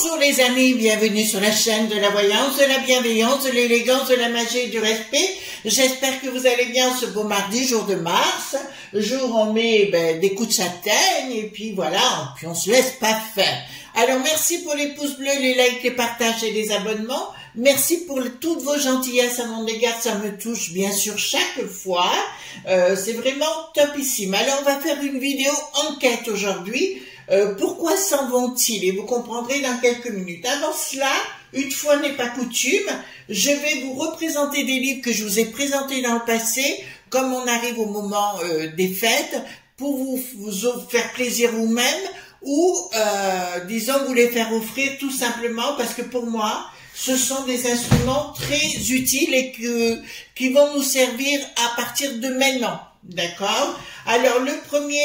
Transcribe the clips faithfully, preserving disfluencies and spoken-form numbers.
Bonjour les amis, bienvenue sur la chaîne de la voyance, de la bienveillance, de l'élégance, de la magie et du respect. J'espère que vous allez bien ce beau mardi, jour de mars, jour où on met ben, des coups de châtaigne et puis voilà, puis on se laisse pas faire. Alors merci pour les pouces bleus, les likes, les partages et les abonnements. Merci pour toutes vos gentillesses à mon égard, ça me touche bien sûr chaque fois. Euh, c'est vraiment topissime. Alors on va faire une vidéo enquête aujourd'hui. Euh, pourquoi s'en vont-ils? Et vous comprendrez dans quelques minutes. Avant cela, une fois n'est pas coutume, je vais vous représenter des livres que je vous ai présentés dans le passé, comme on arrive au moment euh, des fêtes, pour vous, vous faire plaisir vous-même, ou, euh, disons, vous les faire offrir tout simplement, parce que pour moi, ce sont des instruments très utiles et que, qui vont nous servir à partir de maintenant. D'accord? Alors, le premier,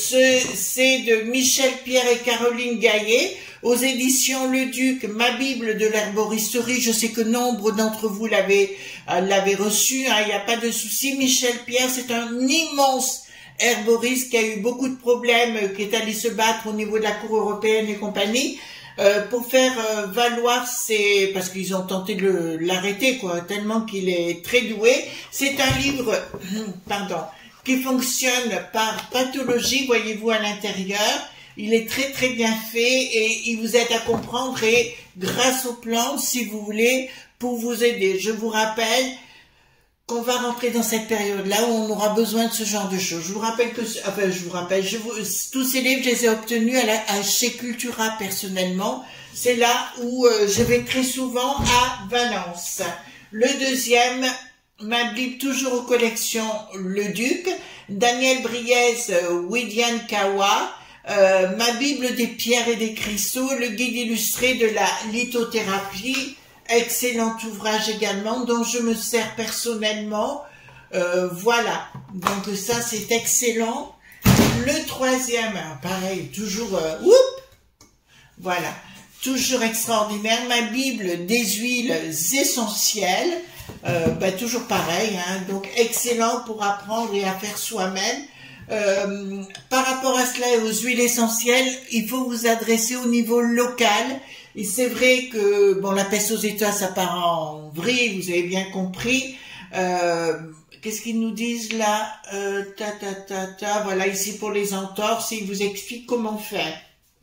c'est de Michel Pierre et Caroline Gaillet, aux éditions Le Duc, ma Bible de l'herboristerie. Je sais que nombre d'entre vous l'avaient euh, l'avaient reçu, hein, il n'y a pas de souci. Michel Pierre, c'est un immense herboriste qui a eu beaucoup de problèmes, euh, qui est allé se battre au niveau de la Cour européenne et compagnie, euh, pour faire euh, valoir ses... parce qu'ils ont tenté de l'arrêter, quoi, tellement qu'il est très doué. C'est un livre, pardon, qui fonctionne par pathologie, voyez-vous, à l'intérieur. Il est très très bien fait et il vous aide à comprendre et grâce aux plantes, si vous voulez, pour vous aider. Je vous rappelle qu'on va rentrer dans cette période-là où on aura besoin de ce genre de choses. Je vous rappelle que, enfin je vous rappelle, je vous, tous ces livres, je les ai obtenus à la, à, chez Cultura personnellement. C'est là où euh, je vais très souvent à Valence. Le deuxième, ma Bible toujours aux collections Le Duc, Daniel Briez, euh, Widian Kawa, euh, ma Bible des pierres et des cristaux, le guide illustré de la lithothérapie, excellent ouvrage également dont je me sers personnellement, euh, voilà, donc ça c'est excellent. Le troisième, pareil, toujours, euh, whoop, voilà, toujours extraordinaire, ma Bible des huiles essentielles, euh, bah, toujours pareil, hein, donc excellent pour apprendre et à faire soi-même. Euh, par rapport à cela et aux huiles essentielles, il faut vous adresser au niveau local. Et c'est vrai que bon, la peste aux États, ça part en vrille, vous avez bien compris. Euh, Qu'est-ce qu'ils nous disent là? euh, ta ta ta ta. Voilà, ici pour les entorses, ils vous expliquent comment faire.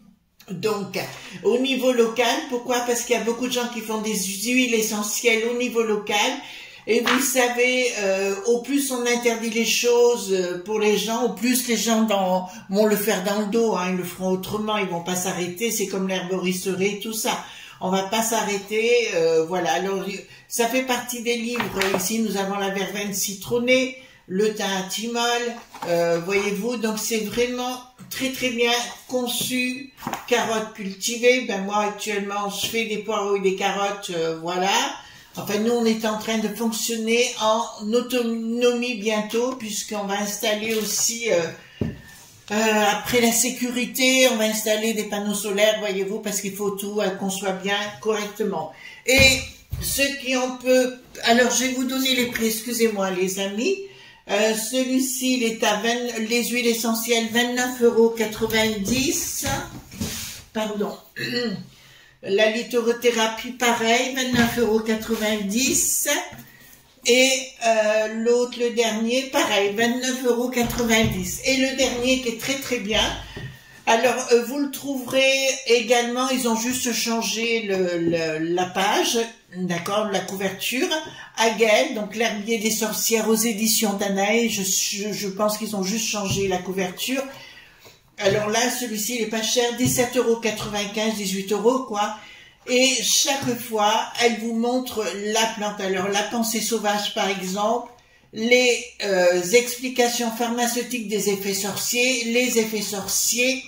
Donc, au niveau local, pourquoi? Parce qu'il y a beaucoup de gens qui font des huiles essentielles au niveau local. Et vous savez, euh, au plus on interdit les choses pour les gens, au plus les gens dans, vont le faire dans le dos, hein, ils le feront autrement, ils vont pas s'arrêter, c'est comme l'herboristerie, tout ça. On va pas s'arrêter, euh, voilà. Alors, ça fait partie des livres. Ici, nous avons la verveine citronnée, le thym à thymol, euh, voyez-vous, donc c'est vraiment très très bien conçu. Carottes cultivées, ben moi actuellement, je fais des poireaux et des carottes, euh, voilà. Enfin, nous, on est en train de fonctionner en autonomie bientôt, puisqu'on va installer aussi, euh, euh, après la sécurité, on va installer des panneaux solaires, voyez-vous, parce qu'il faut tout, euh, qu'on soit bien correctement. Et ceux qui ont peu... Alors, je vais vous donner les prix, excusez-moi, les amis. Euh, Celui-ci, il est à vingt... les huiles essentielles, vingt-neuf euros quatre-vingt-dix. Pardon. La lithothérapie, pareil, vingt-neuf euros quatre-vingt-dix. Et euh, l'autre, le dernier, pareil, vingt-neuf euros quatre-vingt-dix. Et le dernier qui est très très bien. Alors, euh, vous le trouverez également, ils ont juste changé le, le, la page, d'accord, la couverture. Aguel, donc l'herbier des sorcières aux éditions Danae. Je, je, je pense qu'ils ont juste changé la couverture. Alors là, celui-ci, il est pas cher, dix-sept euros quatre-vingt-quinze, dix-huit euros, quoi. Et chaque fois, elle vous montre la plante. Alors, la pensée sauvage, par exemple, les euh, explications pharmaceutiques des effets sorciers, les effets sorciers,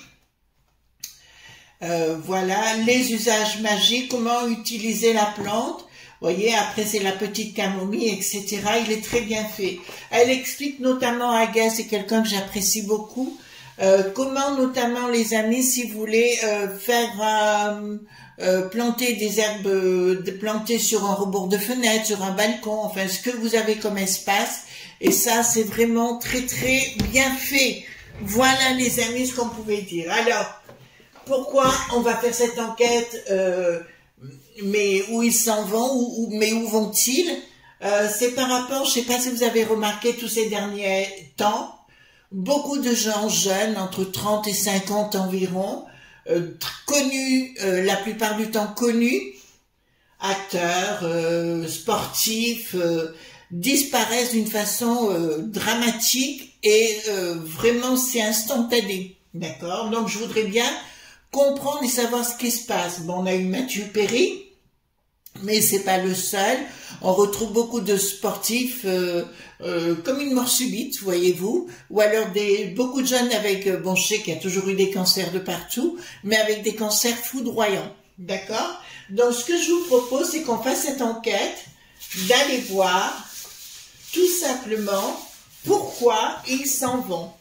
euh, voilà, les usages magiques, comment utiliser la plante. Vous voyez, après c'est la petite camomille, et cetera. Il est très bien fait. Elle explique notamment, Agathe, c'est quelqu'un que j'apprécie beaucoup, Euh, comment notamment les amis, si vous voulez euh, faire euh, euh, planter des herbes, euh, de planter sur un rebord de fenêtre, sur un balcon, enfin ce que vous avez comme espace, et ça c'est vraiment très très bien fait. Voilà les amis ce qu'on pouvait dire. Alors, pourquoi on va faire cette enquête, euh, mais où ils s'en vont, ou, ou, mais où vont-ils? euh, C'est par rapport, je ne sais pas si vous avez remarqué tous ces derniers temps, beaucoup de gens jeunes, entre trente et cinquante environ, euh, connus, euh, la plupart du temps connus, acteurs, euh, sportifs, euh, disparaissent d'une façon euh, dramatique et euh, vraiment c'est instantané, d'accord? Donc je voudrais bien comprendre et savoir ce qui se passe. Bon, on a eu Mathieu Perry, mais c'est pas le seul. On retrouve beaucoup de sportifs euh, euh, comme une mort subite, voyez-vous, ou alors des beaucoup de jeunes avec, euh, bon, je sais qu'il y a toujours eu des cancers de partout, mais avec des cancers foudroyants, d'accord? Donc ce que je vous propose, c'est qu'on fasse cette enquête, d'aller voir tout simplement pourquoi ils s'en vont.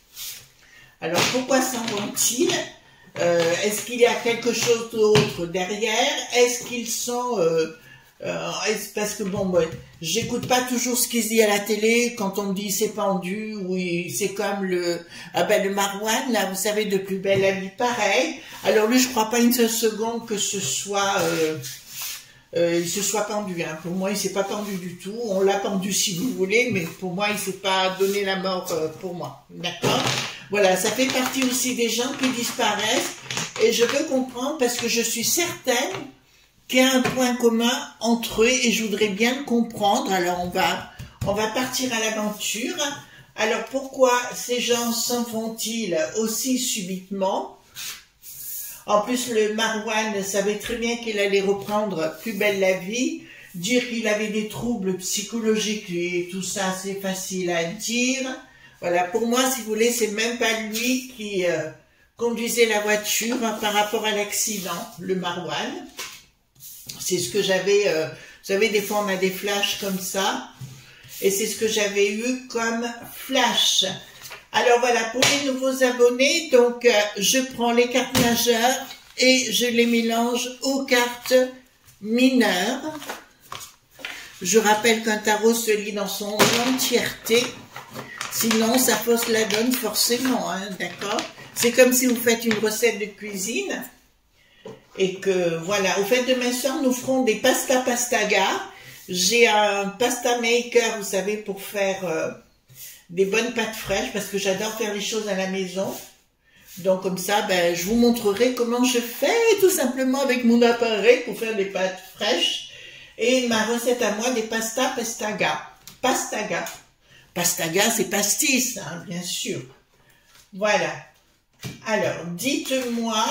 Alors pourquoi s'en vont-ils? Euh, Est-ce qu'il y a quelque chose d'autre derrière? Est-ce qu'ils sont... Euh, euh, est parce que bon, ouais, j'écoute pas toujours ce qui se dit à la télé quand on me dit c'est pendu, oui, c'est comme le... Ah ben le Marouane, là, vous savez, de Plus belle la vie, pareil. Alors lui, je crois pas une seule seconde que ce soit... Euh, euh, il se soit pendu, hein. Pour moi, il s'est pas pendu du tout. On l'a pendu si vous voulez, mais pour moi, il s'est pas donné la mort euh, pour moi. D'accord? Voilà, ça fait partie aussi des gens qui disparaissent et je veux comprendre parce que je suis certaine qu'il y a un point commun entre eux et je voudrais bien le comprendre. Alors on va, on va partir à l'aventure. Alors pourquoi ces gens s'en vont-ils aussi subitement? En plus, le Marouane savait très bien qu'il allait reprendre Plus belle la vie. Dire qu'il avait des troubles psychologiques et tout ça, c'est facile à dire. Voilà, pour moi, si vous voulez, c'est même pas lui qui euh, conduisait la voiture hein, par rapport à l'accident, le Marouane. C'est ce que j'avais, euh, vous savez, des fois on a des flashs comme ça, et c'est ce que j'avais eu comme flash. Alors voilà, pour les nouveaux abonnés, donc euh, je prends les cartes majeures et je les mélange aux cartes mineures. Je rappelle qu'un tarot se lit dans son entièreté. Sinon, ça fausse la donne forcément, hein, d'accord? C'est comme si vous faites une recette de cuisine et que, voilà, au fait, demain soir, nous ferons des pasta pastaga. J'ai un pasta maker, vous savez, pour faire euh, des bonnes pâtes fraîches parce que j'adore faire les choses à la maison. Donc, comme ça, ben, je vous montrerai comment je fais tout simplement avec mon appareil pour faire des pâtes fraîches. Et ma recette à moi, des pasta pastaga. Pastaga. Pastaga, c'est pastis, hein, bien sûr. Voilà. Alors, dites-moi,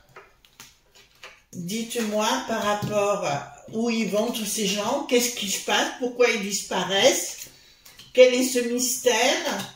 dites-moi par rapport à où ils vont tous ces gens, qu'est-ce qui se passe, pourquoi ils disparaissent, quel est ce mystère,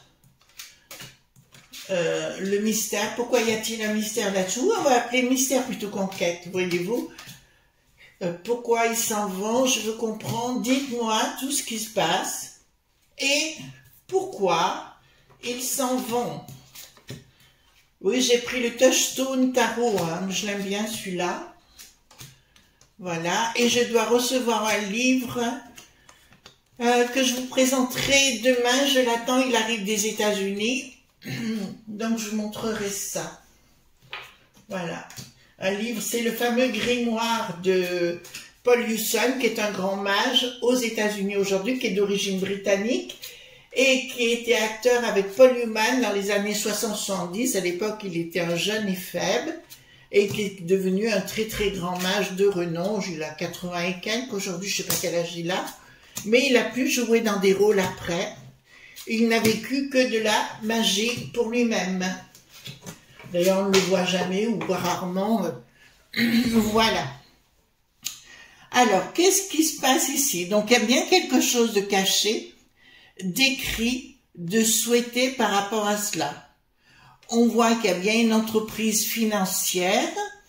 euh, le mystère, pourquoi y a-t-il un mystère là-dessous? On va appeler mystère plutôt qu'enquête, voyez-vous. Euh, pourquoi ils s'en vont, je veux comprendre, dites-moi tout ce qui se passe. Et pourquoi ils s'en vont? Oui, j'ai pris le Touchstone Tarot, hein, je l'aime bien celui-là. Voilà, et je dois recevoir un livre euh, que je vous présenterai demain. Je l'attends, il arrive des États-Unis. Donc je vous montrerai ça. Voilà, un livre, c'est le fameux grimoire de Paul Hewson, qui est un grand mage aux États-Unis aujourd'hui, qui est d'origine britannique et qui était acteur avec Paul Newman dans les années soixante soixante-dix. À l'époque, il était un jeune et faible et qui est devenu un très très grand mage de renom. Il a quatre-vingts et quelques aujourd'hui, je ne sais pas quel âge il a, mais il a pu jouer dans des rôles après. Il n'a vécu que de la magie pour lui-même. D'ailleurs, on ne le voit jamais ou rarement. Voilà. Alors, qu'est-ce qui se passe ici? Donc, il y a bien quelque chose de caché, d'écrit, de souhaité par rapport à cela. On voit qu'il y a bien une entreprise financière.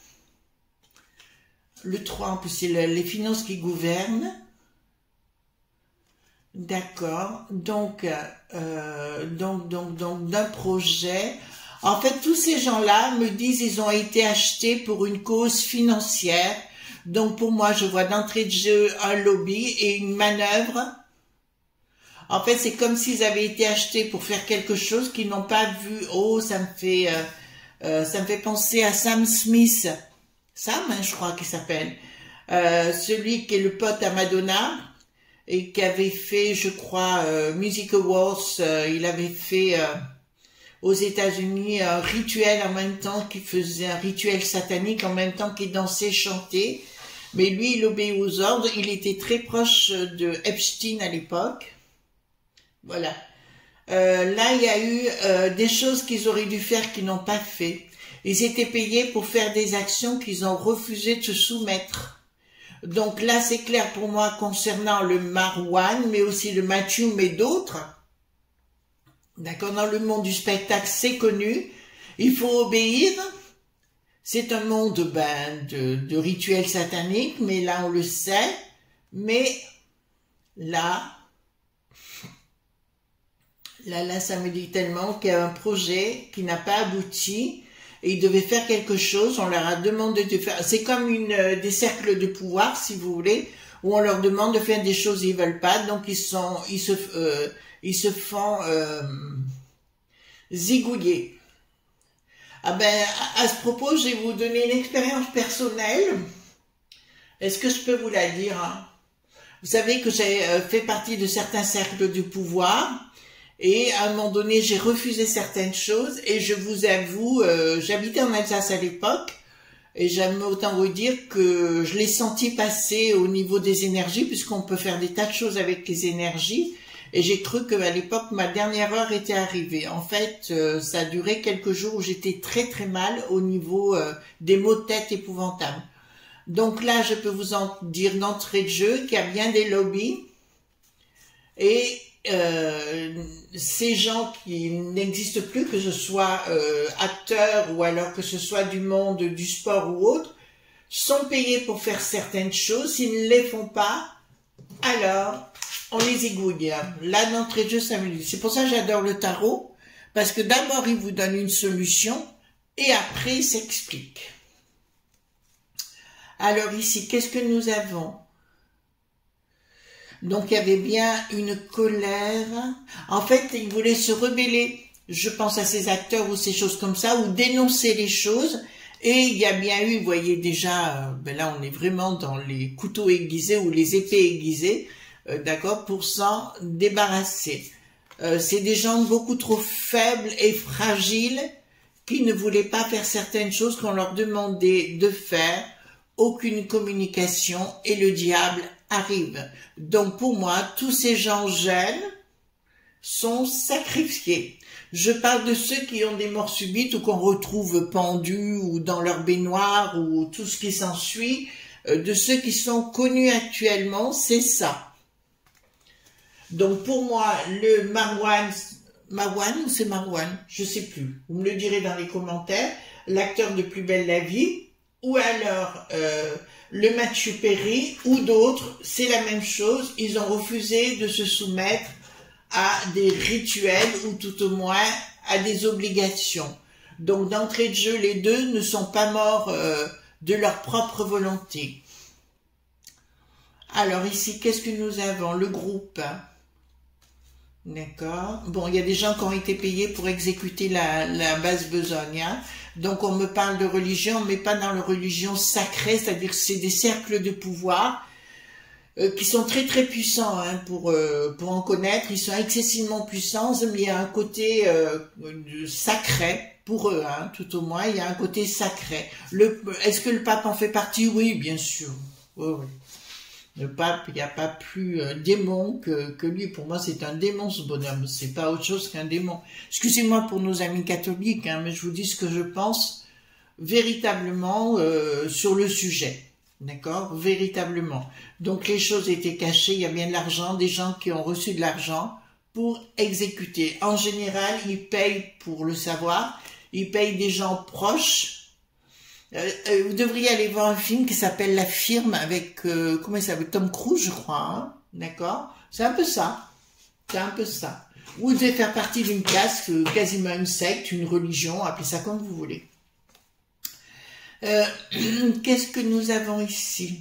Le trois, en plus, c'est les finances qui gouvernent. D'accord. Donc, euh, donc, donc, donc, d'un projet. En fait, tous ces gens-là me disent qu'ils ont été achetés pour une cause financière. Donc, pour moi, je vois d'entrée de jeu un lobby et une manœuvre. En fait, c'est comme s'ils avaient été achetés pour faire quelque chose qu'ils n'ont pas vu. Oh, ça me fait... Euh, Euh, ça me fait penser à Sam Smith. Sam, hein, je crois qu'il s'appelle. Euh, celui qui est le pote à Madonna et qui avait fait, je crois, euh, Music Awards. Euh, il avait fait euh, aux États-Unis un rituel en même temps qu'il faisait un rituel satanique, en même temps qu'il dansait, chantait. Mais lui, il obéit aux ordres. Il était très proche de Epstein à l'époque. Voilà. Euh, là, il y a eu euh, des choses qu'ils auraient dû faire qu'ils n'ont pas fait. Ils étaient payés pour faire des actions qu'ils ont refusé de se soumettre. Donc là, c'est clair pour moi concernant le Marwan, mais aussi le Mathieu, mais d'autres. D'accord, dans le monde du spectacle, c'est connu. Il faut obéir. C'est un monde ben, de, de rituels sataniques, mais là, on le sait. Mais là... Là, là, ça me dit tellement qu'il y a un projet qui n'a pas abouti et ils devaient faire quelque chose. On leur a demandé de faire... C'est comme une, euh, des cercles de pouvoir, si vous voulez, où on leur demande de faire des choses qu'ils veulent pas. Donc, ils, sont, ils, se, euh, ils se font euh, zigouiller. Ah ben, à, à ce propos, je vais vous donner une expérience personnelle. Est-ce que je peux vous la dire, hein? Vous savez que j'ai euh, fait partie de certains cercles de pouvoir. Et à un moment donné, j'ai refusé certaines choses et je vous avoue, euh, j'habitais en Alsace à l'époque et j'aime autant vous dire que je l'ai senti passer au niveau des énergies puisqu'on peut faire des tas de choses avec les énergies et j'ai cru qu'à l'époque, ma dernière heure était arrivée. En fait, euh, ça a duré quelques jours où j'étais très très mal au niveau euh, des maux de tête épouvantables. Donc là, je peux vous en dire d'entrée de jeu qu'il y a bien des lobbies et Euh, ces gens qui n'existent plus, que ce soit euh, acteurs ou alors que ce soit du monde du sport ou autre, sont payés pour faire certaines choses. S'ils ne les font pas, alors on les égouille. Là, d'entrée de jeu, ça me dit. C'est pour ça que j'adore le tarot, parce que d'abord, il vous donne une solution et après, il s'explique. Alors ici, qu'est-ce que nous avons ? Donc, il y avait bien une colère. En fait, il voulait se rebeller, je pense à ces acteurs ou ces choses comme ça, ou dénoncer les choses. Et il y a bien eu, vous voyez déjà, ben là, on est vraiment dans les couteaux aiguisés ou les épées aiguisées, euh, d'accord, pour s'en débarrasser. Euh, c'est des gens beaucoup trop faibles et fragiles qui ne voulaient pas faire certaines choses qu'on leur demandait de faire. Aucune communication et le diable arrive. Donc pour moi, tous ces gens jeunes sont sacrifiés. Je parle de ceux qui ont des morts subites ou qu'on retrouve pendus ou dans leur baignoire ou tout ce qui s'ensuit. De ceux qui sont connus actuellement, c'est ça. Donc pour moi, le Marwan, Marwan ou c'est Marwan, je sais plus. Vous me le direz dans les commentaires. L'acteur de Plus belle la vie. Ou alors euh, le Mathieu Perry ou d'autres, c'est la même chose. Ils ont refusé de se soumettre à des rituels ou tout au moins à des obligations. Donc d'entrée de jeu, les deux ne sont pas morts euh, de leur propre volonté. Alors ici, qu'est-ce que nous avons? Le groupe. D'accord. Bon, il y a des gens qui ont été payés pour exécuter la, la basse besogne. Hein. Donc on me parle de religion, mais pas dans la religion sacrée, c'est-à-dire que c'est des cercles de pouvoir euh, qui sont très très puissants hein, pour, euh, pour en connaître. Ils sont excessivement puissants, mais il y a un côté euh, sacré pour eux, hein, tout au moins, il y a un côté sacré. Est-ce que le pape en fait partie? Oui, bien sûr. Oui, oui. Le pape, il n'y a pas plus euh, démon que, que lui. Pour moi, c'est un démon, ce bonhomme. C'est pas autre chose qu'un démon. Excusez-moi pour nos amis catholiques, hein, mais je vous dis ce que je pense véritablement euh, sur le sujet. D'accord? Véritablement. Donc, les choses étaient cachées. Il y a bien de l'argent, des gens qui ont reçu de l'argent pour exécuter. En général, ils payent pour le savoir. Ils payent des gens proches. Euh, vous devriez aller voir un film qui s'appelle La Firme avec, euh, comment il s'appelle, Tom Cruise, je crois, hein, d'accord? C'est un peu ça, c'est un peu ça. Vous devez faire partie d'une caste, euh, quasiment une secte, une religion, appelez ça comme vous voulez. Euh, Qu'est-ce que nous avons ici?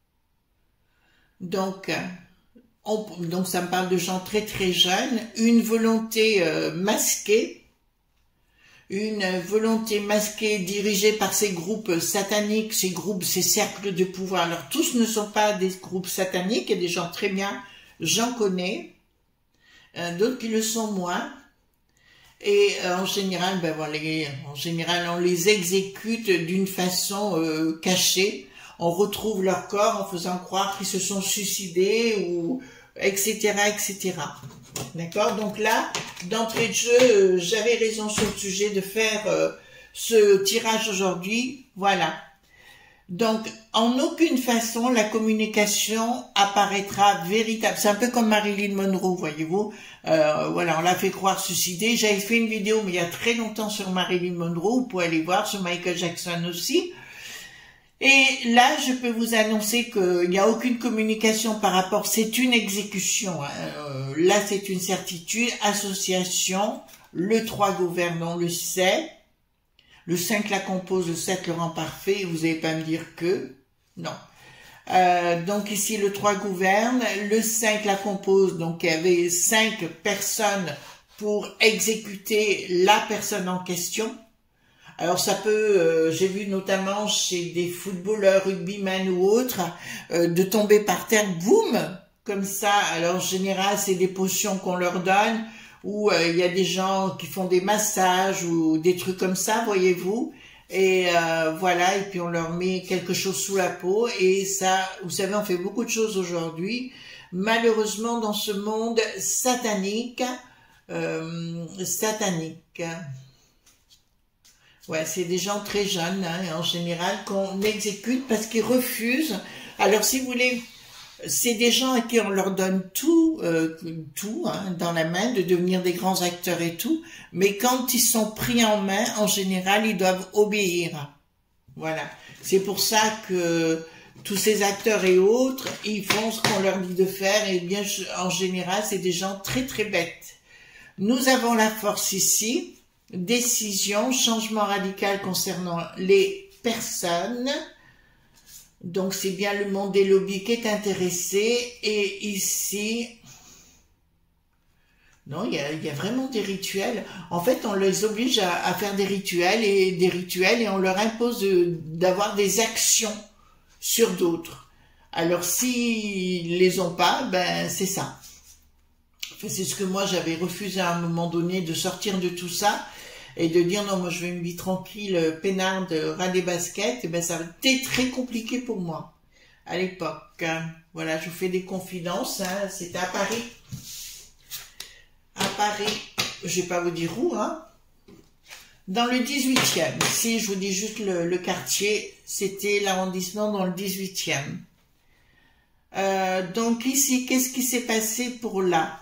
Donc, on, donc ça me parle de gens très très jeunes, une volonté euh, masquée, une volonté masquée dirigée par ces groupes sataniques, ces groupes, ces cercles de pouvoir. Alors tous ne sont pas des groupes sataniques, il y a des gens très bien, j'en connais, euh, d'autres qui le sont moins. Et euh, en général, ben voilà, en général, on les exécute d'une façon euh, cachée. On retrouve leur corps en faisant croire qu'ils se sont suicidés ou et cetera, et cetera. D'accord? Donc là, d'entrée de jeu, euh, j'avais raison sur le sujet de faire euh, ce tirage aujourd'hui. Voilà. Donc, en aucune façon, la communication apparaîtra véritable. C'est un peu comme Marilyn Monroe, voyez-vous. Euh, voilà, on l'a fait croire suicider. J'avais fait une vidéo, mais il y a très longtemps, sur Marilyn Monroe. Vous pouvez aller voir, sur Michael Jackson aussi. Et là, je peux vous annoncer qu'il n'y a aucune communication par rapport, c'est une exécution. Hein. Euh, là, c'est une certitude. Association, le trois gouverne, on le sait. Le cinq la compose, le sept le rend parfait. Vous n'allez pas me dire que, non. Euh, donc ici, le trois gouverne, le cinq la compose. Donc il y avait cinq personnes pour exécuter la personne en question. Alors ça peut, euh, j'ai vu notamment chez des footballeurs, rugbymen ou autres, euh, de tomber par terre, boum, comme ça. Alors en général, c'est des potions qu'on leur donne, ou il euh, y a des gens qui font des massages ou des trucs comme ça, voyez-vous. Et euh, voilà, et puis on leur met quelque chose sous la peau. Et ça, vous savez, on fait beaucoup de choses aujourd'hui. Malheureusement, dans ce monde satanique, euh, satanique. Ouais, c'est des gens très jeunes, hein, en général, qu'on exécute parce qu'ils refusent. Alors, si vous voulez, c'est des gens à qui on leur donne tout, euh, tout hein, dans la main, de devenir des grands acteurs et tout, mais quand ils sont pris en main, en général, ils doivent obéir. Voilà. C'est pour ça que tous ces acteurs et autres, ils font ce qu'on leur dit de faire, et bien, en général, c'est des gens très, très bêtes. Nous avons la force ici. Décision, changement radical concernant les personnes. Donc c'est bien le monde des lobbies qui est intéressé. Et ici, non, il y a, il y a vraiment des rituels. En fait, on les oblige à, à faire des rituels et des rituels et on leur impose d'avoir des actions sur d'autres. Alors s'ils les ont pas, ben c'est ça. Enfin, c'est ce que moi j'avais refusé à un moment donné, de sortir de tout ça et de dire non, moi je veux une vie tranquille, peinarde, ras des baskets. Et ben ça a été très compliqué pour moi à l'époque. Voilà, je vous fais des confidences. Hein. C'était à Paris. À Paris, je vais pas vous dire où, hein. Dans le dix-huitième. Si je vous dis juste le, le quartier, c'était l'arrondissement dans le dix-huitième. Euh, donc ici, qu'est-ce qui s'est passé pour là?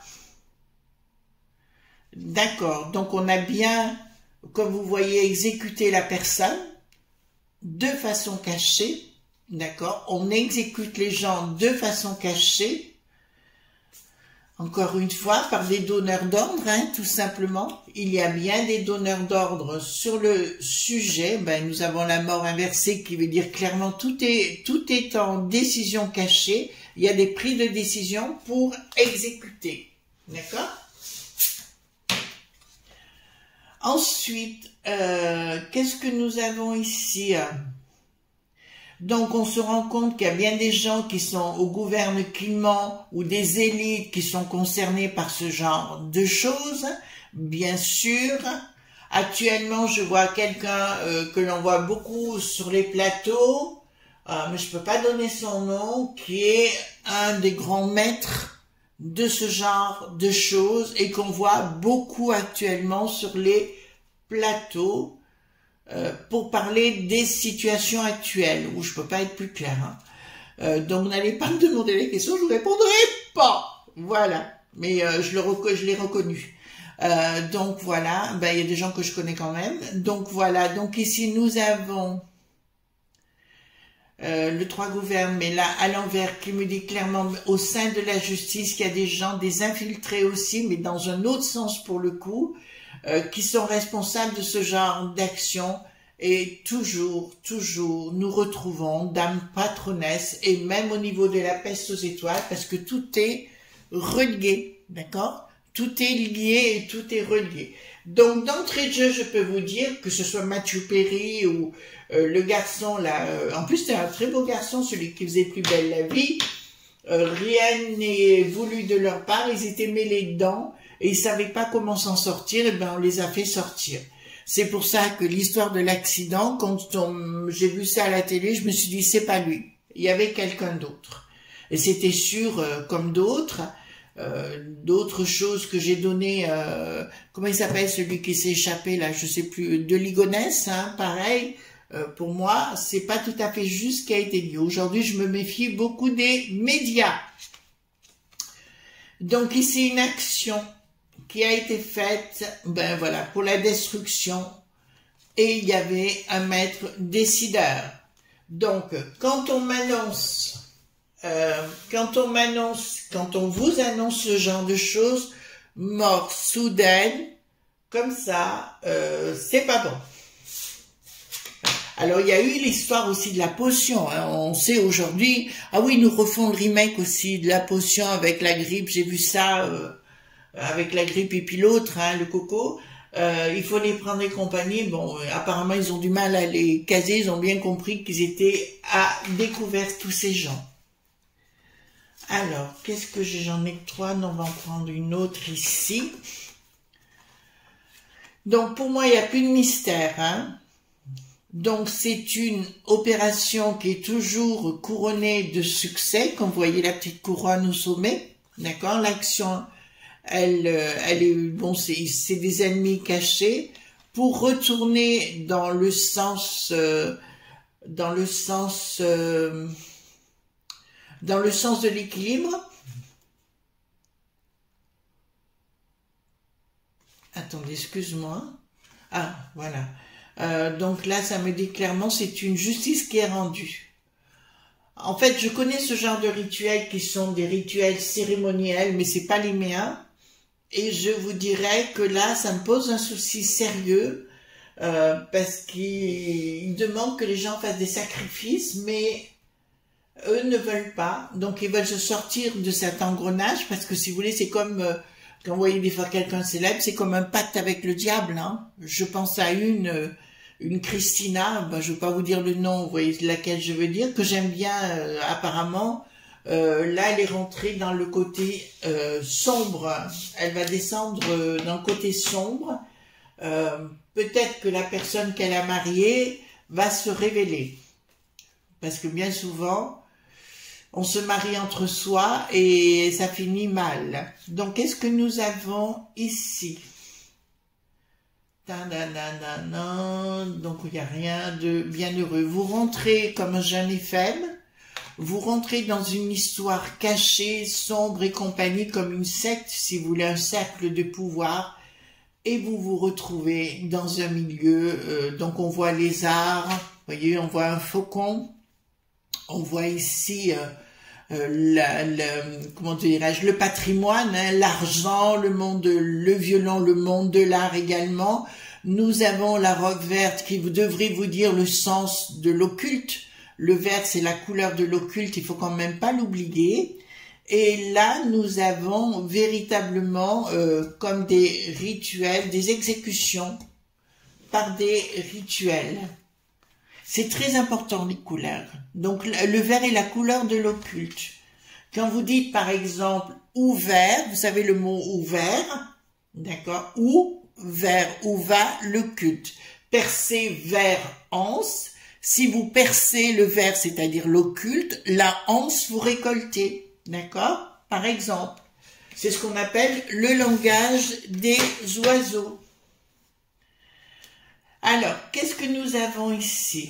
D'accord, donc on a bien, comme vous voyez, exécuté la personne de façon cachée, d'accord? On exécute les gens de façon cachée, encore une fois, par des donneurs d'ordre, hein, tout simplement. Il y a bien des donneurs d'ordre sur le sujet. Ben, nous avons la mort inversée qui veut dire clairement tout est, tout est en décision cachée. Il y a des prises de décision pour exécuter, d'accord? Ensuite, euh, qu'est-ce que nous avons ici? Donc, on se rend compte qu'il y a bien des gens qui sont au gouvernement ou des élites qui sont concernés par ce genre de choses, bien sûr. Actuellement, je vois quelqu'un euh, que l'on voit beaucoup sur les plateaux, euh, mais je peux pas donner son nom, qui est un des grands maîtres de ce genre de choses et qu'on voit beaucoup actuellement sur les plateaux euh, pour parler des situations actuelles où je peux pas être plus clair. Hein. Euh, donc n'allez pas me demander les questions, je vous répondrai pas. Voilà, mais euh, je le je l'ai reconnu. Euh, donc voilà, ben il y a des gens que je connais quand même. Donc voilà, donc ici nous avons Euh, le trois gouverne, mais là, à l'envers, qui me dit clairement, au sein de la justice, qu'il y a des gens, des infiltrés aussi, mais dans un autre sens pour le coup, euh, qui sont responsables de ce genre d'action. Et toujours, toujours, nous retrouvons Dame Patronesse, et même au niveau de la peste aux étoiles, parce que tout est relié, d'accord? tout est lié et tout est relié. Donc, d'entrée de jeu, je peux vous dire, que ce soit Matthew Perry ou euh, le garçon, là, euh, en plus, c'était un très beau garçon, celui qui faisait Plus belle la vie, euh, rien n'est voulu de leur part, ils étaient mêlés dedans, et ils savaient pas comment s'en sortir, et ben on les a fait sortir. C'est pour ça que l'histoire de l'accident, quand on, j'ai vu ça à la télé, je me suis dit, c'est pas lui, il y avait quelqu'un d'autre. Et c'était sûr, euh, comme d'autres, Euh, d'autres choses que j'ai données, euh, comment il s'appelle celui qui s'est échappé là, je sais plus, de Ligonnès, hein, pareil, euh, pour moi, c'est pas tout à fait juste ce qui a été dit. Aujourd'hui, je me méfie beaucoup des médias. Donc ici, une action qui a été faite, ben voilà, pour la destruction, et il y avait un maître décideur. Donc, quand on m'annonce Euh, quand on m'annonce, quand on vous annonce ce genre de choses, mort soudaine, comme ça, euh, c'est pas bon. Alors, il y a eu l'histoire aussi de la potion, hein. On sait aujourd'hui, ah oui, nous refont le remake aussi de la potion avec la grippe, j'ai vu ça, euh, avec la grippe et puis l'autre, hein, le coco. Euh, il faut les prendre et compagnie. Bon, euh, apparemment, ils ont du mal à les caser, ils ont bien compris qu'ils étaient à découvert tous ces gens. Alors, qu'est-ce que j'ai? J'en ai que trois, non, on va en prendre une autre ici. Donc, pour moi, il n'y a plus de mystère, hein. Donc, c'est une opération qui est toujours couronnée de succès, comme vous voyez la petite couronne au sommet, d'accord? L'action, elle, elle est, bon, c'est des ennemis cachés, pour retourner dans le sens, euh, dans le sens... Euh, dans le sens de l'équilibre. Attendez, excuse-moi. Ah, voilà. Euh, donc là, ça me dit clairement, c'est une justice qui est rendue. En fait, je connais ce genre de rituels qui sont des rituels cérémoniels, mais c'est pas les miens. Et je vous dirais que là, ça me pose un souci sérieux, euh, parce qu'il demande que les gens fassent des sacrifices, mais eux ne veulent pas, donc ils veulent se sortir de cet engrenage, parce que si vous voulez, c'est comme, euh, quand vous voyez des fois quelqu'un célèbre, c'est comme un pacte avec le diable, hein. Je pense à une, euh, une Christina, ben, je ne vais pas vous dire le nom, vous voyez laquelle je veux dire, que j'aime bien euh, apparemment. Euh, là, elle est rentrée dans le côté euh, sombre, elle va descendre euh, dans le côté sombre. Euh, peut-être que la personne qu'elle a mariée va se révéler, parce que bien souvent, on se marie entre soi et ça finit mal. Donc, qu'est-ce que nous avons ici? Donc, il n'y a rien de bienheureux. Vous rentrez comme un jeune Éphème, vous rentrez dans une histoire cachée, sombre et compagnie, comme une secte, si vous voulez, un cercle de pouvoir, et vous vous retrouvez dans un milieu, euh, donc on voit les arts, vous voyez, on voit un faucon, on voit ici... Euh, Euh, la, la, comment dirais-je, le patrimoine, hein, l'argent, le monde, le violon, le monde de l'art également. Nous avons la robe verte qui vous devrait vous dire le sens de l'occulte. Le vert, c'est la couleur de l'occulte, il faut quand même pas l'oublier. Et là, nous avons véritablement euh, comme des rituels, des exécutions par des rituels. C'est très important, les couleurs. Donc, le vert est la couleur de l'occulte. Quand vous dites, par exemple, ouvert, vous savez le mot ouvert, d'accord, ou, vers, où va le culte. Percer vers anse. Si vous percez le vert, c'est-à-dire l'occulte, la anse, vous récoltez, d'accord, par exemple. C'est ce qu'on appelle le langage des oiseaux. Alors, qu'est-ce que nous avons ici?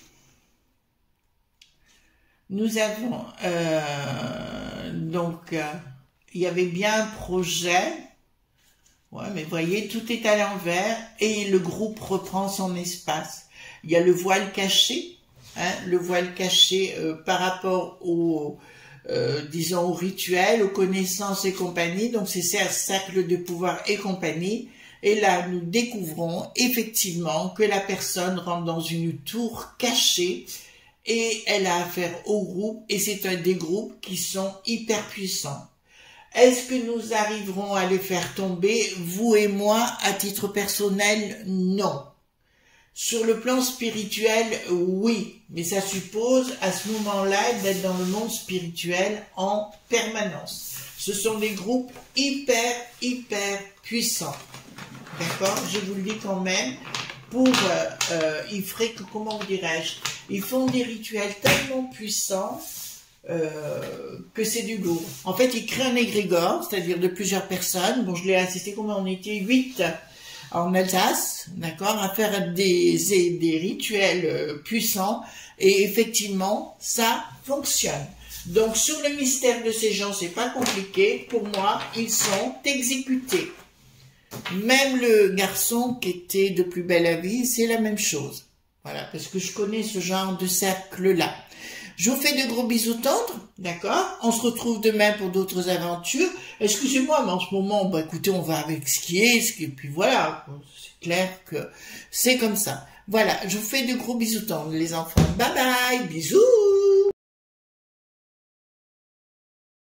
Nous avons, euh, donc, euh, il y avait bien un projet, ouais, mais voyez, tout est à l'envers et le groupe reprend son espace. Il y a le voile caché, hein, le voile caché euh, par rapport au, euh, disons, au rituel, aux connaissances et compagnie, donc c'est un cercle de pouvoir et compagnie. Et là, nous découvrons effectivement que la personne rentre dans une tour cachée et elle a affaire au groupe et c'est un des groupes qui sont hyper puissants. Est-ce que nous arriverons à les faire tomber, vous et moi, à titre personnel? Non. Sur le plan spirituel, oui, mais ça suppose à ce moment-là d'être dans le monde spirituel en permanence. Ce sont des groupes hyper, hyper puissants. D'accord? Je vous le dis quand même, pour, euh, euh, ils feraient que, comment dirais-je, ils font des rituels tellement puissants euh, que c'est du lourd. En fait, ils créent un égrégore, c'est-à-dire de plusieurs personnes. Bon, je l'ai assisté, comment on était? Huit en Alsace, d'accord, à faire des, des rituels puissants, et effectivement, ça fonctionne. Donc, sur le mystère de ces gens, c'est pas compliqué. Pour moi, ils sont exécutés. Même le garçon qui était de Plus belle la vie, c'est la même chose. Voilà, parce que je connais ce genre de cercle-là. Je vous fais de gros bisous tendres, d'accord? On se retrouve demain pour d'autres aventures. Excusez-moi, mais en ce moment, bah écoutez, on va avec ce qui est, et puis voilà, c'est clair que c'est comme ça. Voilà, je vous fais de gros bisous tendres, les enfants. Bye bye, bisous!